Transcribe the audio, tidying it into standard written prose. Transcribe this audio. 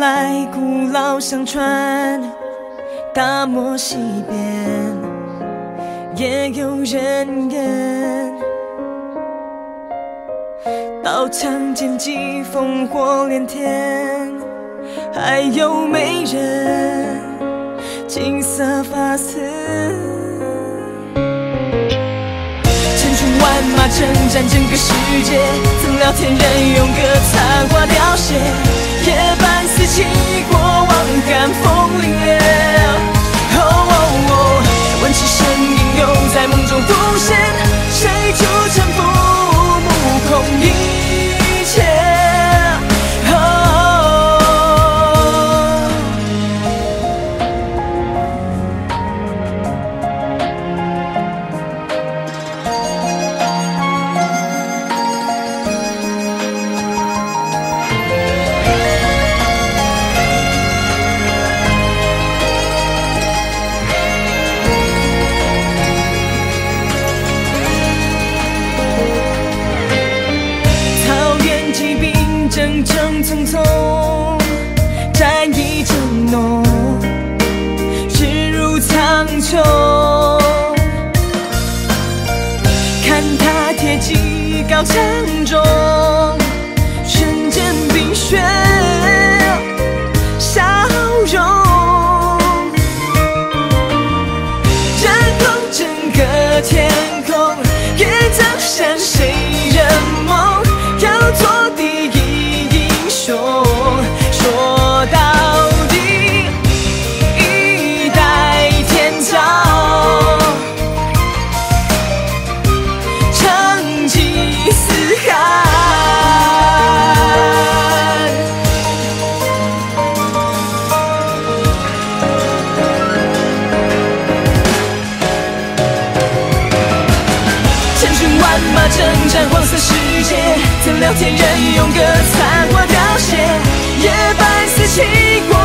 来古老相传，大漠西边也有人言，刀枪剑戟烽火连天，还有美人金色发丝。千军万马征战整个世界，怎料天人用个残花凋谢，夜半四起过往寒风凛冽。闻其声音又在梦中浮现，谁主沉浮目空一切。匆匆，战意正浓，日如苍穹。看他铁骑高墙中，瞬间冰雪消融，震动整个天空，也曾闪谁人梦，要做第一英雄。说到底，一代天骄，成吉思汗。千军万马征战黄色世界，怎料天人用个残花凋谢，夜半四起过